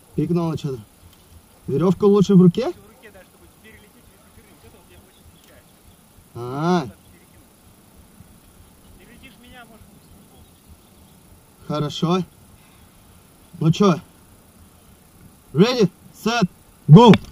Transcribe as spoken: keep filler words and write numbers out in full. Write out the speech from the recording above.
Пикнуло что-то. Веревку лучше в руке? В руке, да, чтобы перелететь через эфир. Вот это вот я очень смущаюсь. А, -а, -а. Перелетишь меня, может быть. Хорошо. Ну чё? Ready, set, go!